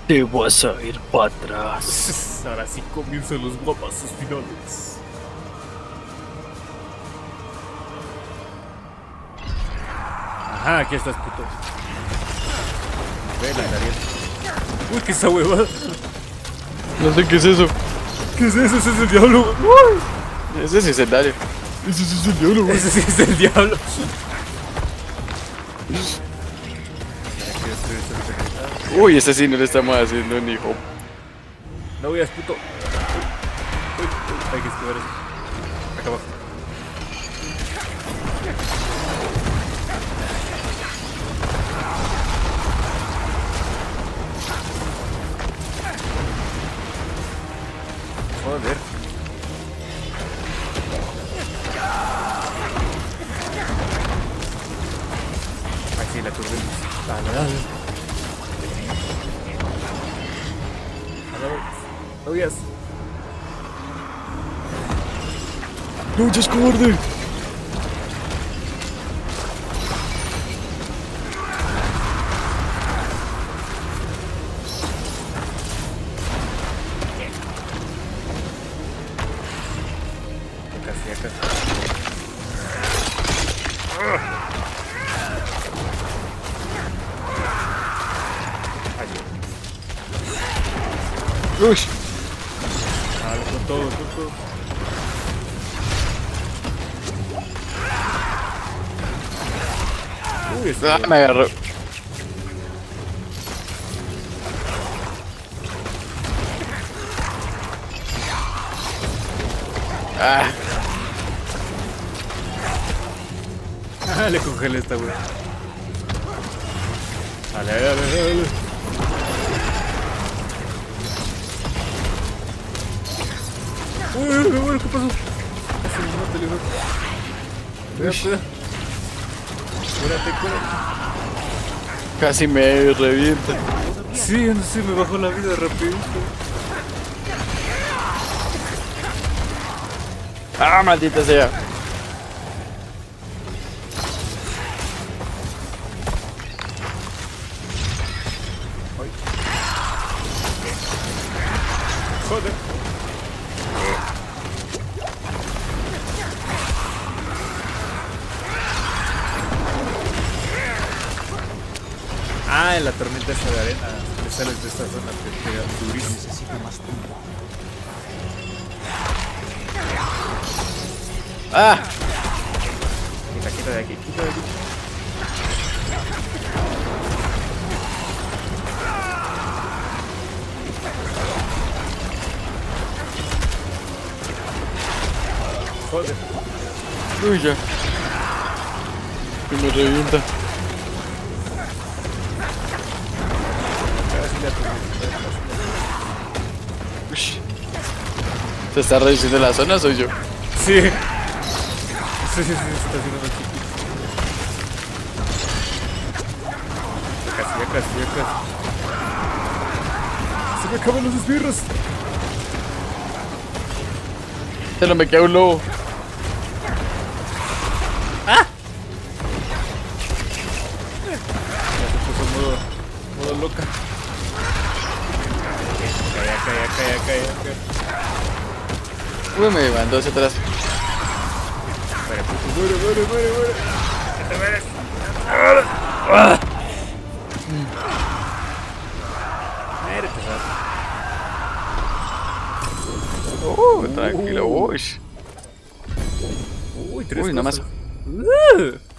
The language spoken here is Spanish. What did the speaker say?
Te vas a ir para atrás. Ahora sí comienzan los guapazos finales. Ajá, aquí estás, puto. Ve la nariz. Uy, ¿qué es esa huevada? No sé qué es eso. ¿Qué es eso? Ese es el diablo. Ese sí es el Dario. Ese sí es el diablo, güey. Ese sí es el diablo. Uy, ese sí no le estamos haciendo ni hijo. No voy a puto. Uy, hay que esquivar eso. Acá abajo. Joder. Aquí la turbina. Dale, dale. No huyas. No, ya es cobarde. Casi, casi. Uy. Dale, con todo, con todo. Uy, Me agarró. Ah. Le congelé esta wea. Dale, dale, dale. Uy, ¿qué pasó? Casi me mata el hijo. Cuidado. Cúrate. Casi me revienta. Sí, no sé, me bajó la vida rapidito. Ah, maldita sea. Joder. Ah, en la tormenta esa de arena. Le sales de esta zona, te pega durísimo. Necesito más tiempo. Ah. Quita de aquí, quita de aquí. Joder. Uy, ya. Que me revienta. Uy. ¿Se está reduciendo la zona o soy yo? Sí. Sí, se está haciendo más chiquito. Casi. Se me acaban los esbirros. Se lo me queda un lobo. ¡Ah! Ya se puso modo loca. Calla. Uy, me mandó hacia atrás. Muere. ¿Qué te mueres? Tranquilo, uy. Uy, tres Uy, nada más. cosas.